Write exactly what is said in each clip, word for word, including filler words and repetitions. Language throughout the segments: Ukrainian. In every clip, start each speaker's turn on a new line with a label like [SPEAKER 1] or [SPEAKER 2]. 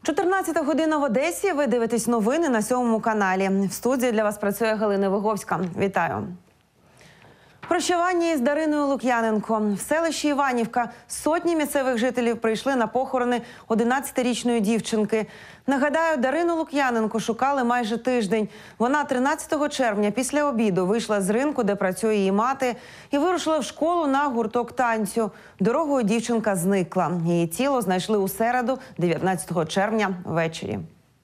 [SPEAKER 1] чотирнадцята година в Одесі. Ви дивитесь новини на сьомому каналі. В студії для вас працює Галина Виговська. Вітаю. Прощування із Дариною Лук'яненко. В селищі Іванівка сотні місцевих жителів прийшли на похорони одинадцятирічної дівчинки. Нагадаю, Дарину Лук'яненко шукали майже тиждень. Вона тринадцятого червня після обіду вийшла з ринку, де працює її мати, і вирушила в школу на гурток танцю. Дорогою дівчинка зникла. Її тіло знайшли у середу, дев'ятнадцятого червня, ввечері.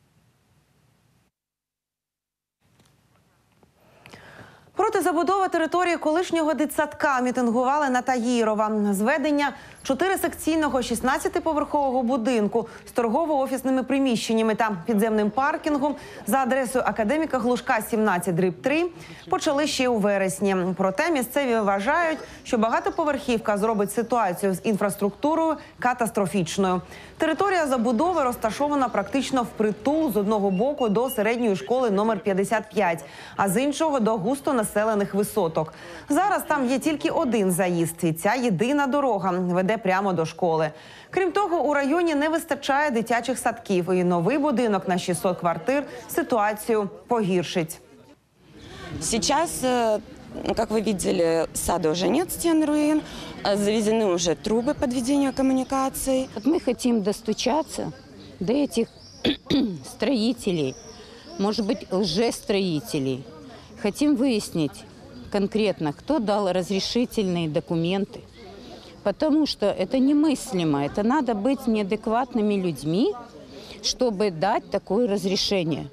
[SPEAKER 1] Проти забудови території колишнього дитсадка мітингували на Таїрова. Зведення чотирисекційного шістнадцятиповерхового будинку з торгово-офісними приміщеннями та підземним паркінгом за адресою Академіка Глушка, сімнадцять дріб три почали ще у вересні. Проте місцеві вважають, що багатоповерхівка зробить ситуацію з інфраструктурою катастрофічною. Територія забудови розташована практично впритул з одного боку до середньої школи номер п'ятдесят п'ять, а з іншого до густонаселених висоток. Зараз там є тільки один заїзд, і ця єдина дорога веде прямо до школи. Крім того, у районі не вистачає дитячих садків, і новий будинок на шістсот квартир ситуацію погіршить.
[SPEAKER 2] Сейчас, как вы видели, сада уже нет, стен руин, завезены уже трубы подведения коммуникаций.
[SPEAKER 3] Мы хотим достучаться до этих строителей, может быть, лжестроителей. Хотим выяснить конкретно, кто дал разрешительные документы. Потому что это немыслимо, это надо быть неадекватными людьми, чтобы дать такое разрешение.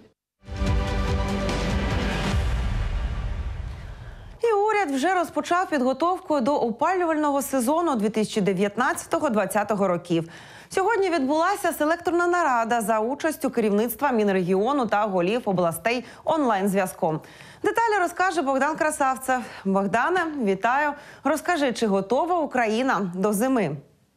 [SPEAKER 1] Уряд вже розпочав підготовку до опалювального сезону дві тисячі дев'ятнадцятого - двадцятого років. Сьогодні відбулася селекторна нарада за участю керівництва Мінрегіону та голів областей онлайн-зв'язком. Деталі розкаже Богдан Красавцев. Богдане, вітаю. Розкажи, чи готова Україна до зими?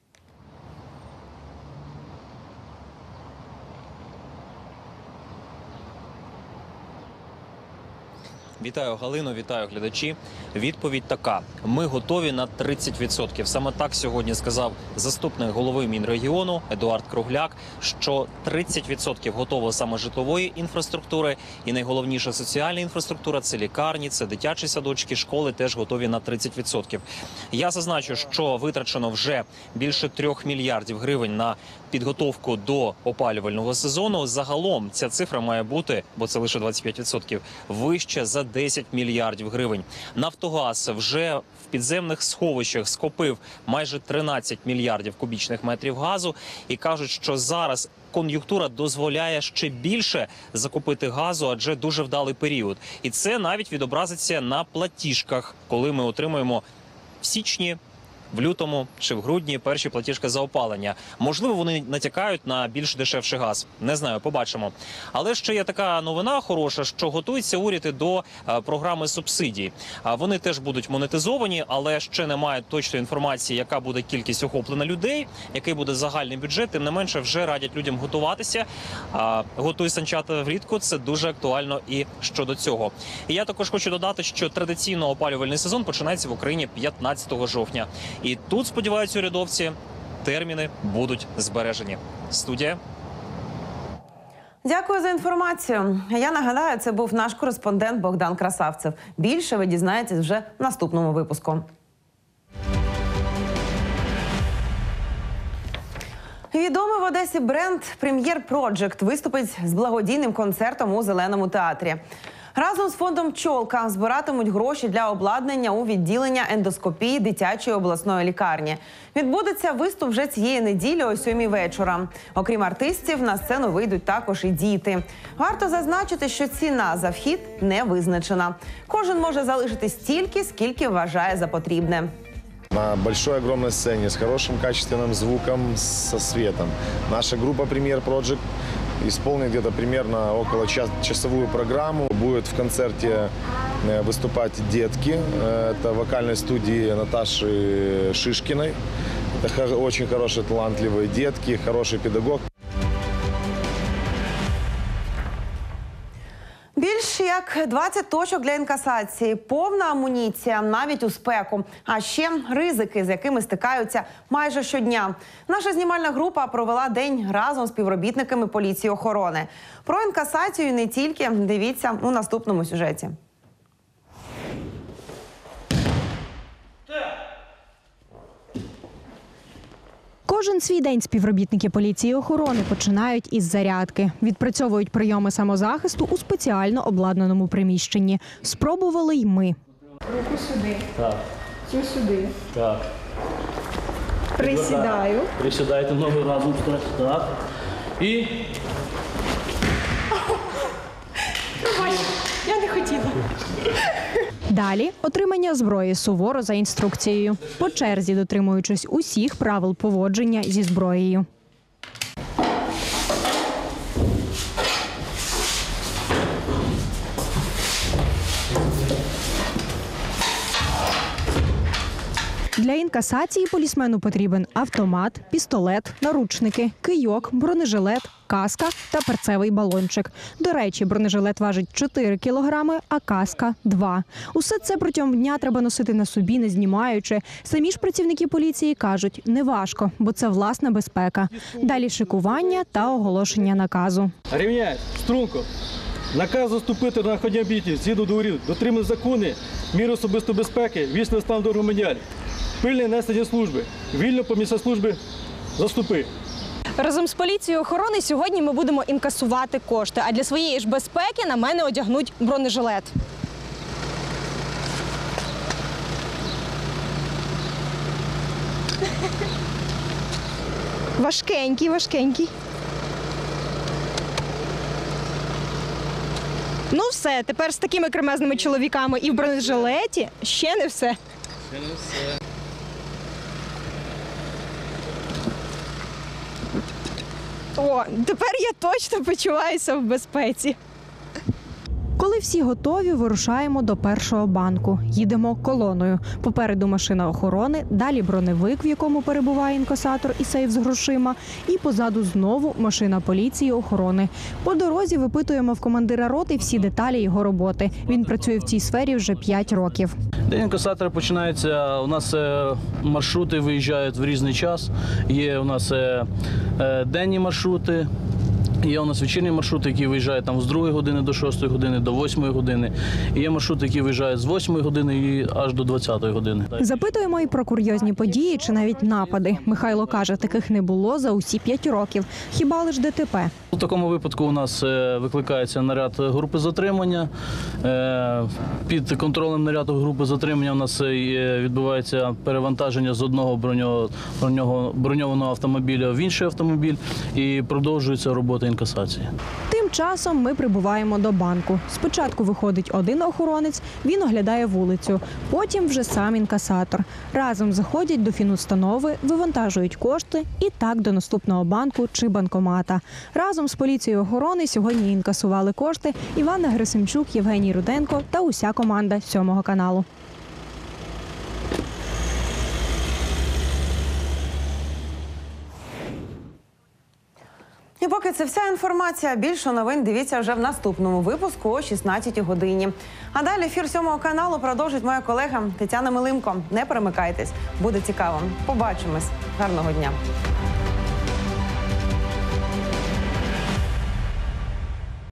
[SPEAKER 4] Вітаю, Галино, вітаю, глядачі. Відповідь така. Ми готові на тридцять відсотків. Саме так сьогодні сказав заступник голови Мінрегіону Едуард Кругляк, що тридцять відсотків готово саме житлової інфраструктури. І найголовніша соціальна інфраструктура – це лікарні, це дитячі садочки, школи теж готові на тридцять відсотків. Я зазначу, що витрачено вже більше трьох мільярдів гривень на підготовку до опалювального сезону. Загалом ця цифра має бути, бо це лише двадцять п'ять відсотків, вище за десять мільярдів гривень. Нафтогаз вже в підземних сховищах скопив майже тринадцять мільярдів кубічних метрів газу. І кажуть, що зараз кон'юнктура дозволяє ще більше закупити газу, адже дуже вдалий період. І це навіть відобразиться на платіжках, коли ми отримуємо в січні, в лютому чи в грудні перші платіжки за опалення. Можливо, вони натякають на більш дешевший газ. Не знаю, побачимо. Але ще є така новина хороша, що готується уряд до а, програми субсидій. А, вони теж будуть монетизовані, але ще немає точної інформації, яка буде кількість охоплена людей, який буде загальний бюджет. Тим не менше, вже радять людям готуватися. А, готуй санчата влітку – це дуже актуально і щодо цього. І я також хочу додати, що традиційно опалювальний сезон починається в Україні п'ятнадцятого жовтня. І тут, сподіваються урядовці, терміни будуть збережені. Студія.
[SPEAKER 1] Дякую за інформацію. Я нагадаю, це був наш кореспондент Богдан Красавцев. Більше ви дізнаєтесь вже в наступному випуску. Відомий в Одесі бренд «Прем'єр Проджект» виступить з благодійним концертом у Зеленому театрі. Разом з фондом «Пчолка» збиратимуть гроші для обладнання у відділення ендоскопії дитячої обласної лікарні. Відбудеться виступ вже цієї неділі о сьомій вечора. Окрім артистів, на сцену вийдуть також і діти. Варто зазначити, що ціна за вхід не визначена. Кожен може залишити стільки, скільки вважає за потрібне.
[SPEAKER 5] На большой огромной сцене с хорошим качественным звуком, со светом. Наша группа «Премьер Проджект» исполнит где-то примерно около час, часовую программу. Будет в концерте выступать детки. Это вокальной студии Наташи Шишкиной. Это очень хорошие, талантливые детки, хороший педагог.
[SPEAKER 1] Більш як як двадцять точок для інкасації, повна амуніція навіть у спеку, а ще ризики, з якими стикаються майже щодня. Наша знімальна група провела день разом з співробітниками поліції охорони. Про інкасацію і не тільки дивіться у наступному сюжеті.
[SPEAKER 6] Кожен свій день співробітники поліції охорони починають із зарядки. Відпрацьовують прийоми самозахисту у спеціально обладнаному приміщенні. Спробували й ми.
[SPEAKER 7] Руку сюди.
[SPEAKER 8] Так.
[SPEAKER 7] Цю сюди.
[SPEAKER 8] Так.
[SPEAKER 7] Присідаю.
[SPEAKER 8] Присідайте ноги разом. Так. І
[SPEAKER 7] Я не хотіла.
[SPEAKER 6] Далі – отримання зброї суворо за інструкцією, по черзі дотримуючись усіх правил поводження зі зброєю. Для інкасації полісмену потрібен автомат, пістолет, наручники, кийок, бронежилет, каска та перцевий балончик. До речі, бронежилет важить чотири кілограми, а каска – два. Усе це протягом дня треба носити на собі, не знімаючи. Самі ж працівники поліції кажуть, не важко, бо це власна безпека. Далі шикування та оголошення наказу.
[SPEAKER 8] рівняй, струнко. Наказ заступити на наході об'єктів, згідно договорів, дотримати закони, мір особистої безпеки, вічний стан до громадян. Пильне несення служби. Вільно по місця служби заступи.
[SPEAKER 9] Разом з поліцією охорони сьогодні ми будемо інкасувати кошти, а для своєї ж безпеки на мене одягнуть бронежилет. Важкенький, важкенький. Ну все, тепер з такими кремезними чоловіками і в бронежилеті ще не все.
[SPEAKER 8] Ще не все.
[SPEAKER 9] О, тепер я точно почуваюся в безпеці.
[SPEAKER 6] Коли всі готові, вирушаємо до першого банку. Їдемо колоною. Попереду машина охорони, далі броневик, в якому перебуває інкасатор і сейф з грошима, і позаду знову машина поліції охорони. По дорозі випитуємо в командира роти всі деталі його роботи. Він працює в цій сфері вже п'ять років.
[SPEAKER 8] День інкасатора починається, у нас е, маршрути виїжджають в різний час. Є у нас е, е, денні маршрути. Є у нас вечірні маршрути, які виїжджають там з другої години до шостої години, до восьмої години. І є маршрути, які виїжджають з восьмої години і аж до двадцятої години.
[SPEAKER 6] Запитуємо і про курйозні події чи навіть напади. Михайло каже, таких не було за усі п'ять роких. Хіба лиш ДТП.
[SPEAKER 8] У такому випадку у нас е, викликається наряд групи затримання. Е, Під контролем наряду групи затримання у нас е, відбувається перевантаження з одного броньо- броньо- броньованого автомобіля в інший автомобіль і продовжується робота інкасації.
[SPEAKER 6] Тим часом ми прибуваємо до банку. Спочатку виходить один охоронець, він оглядає вулицю. Потім вже сам інкасатор. Разом заходять до фінустанови, вивантажують кошти і так до наступного банку чи банкомата. Разом з поліцією охорони сьогодні інкасували кошти Іванна Герасимчук, Євгеній Руденко та уся команда сьомого каналу.
[SPEAKER 1] І поки це вся інформація, більше новин дивіться вже в наступному випуску о шістнадцятій годині. А далі ефір сьомого каналу продовжить моя колега Тетяна Милимко. Не перемикайтесь, буде цікаво. Побачимось. Гарного дня.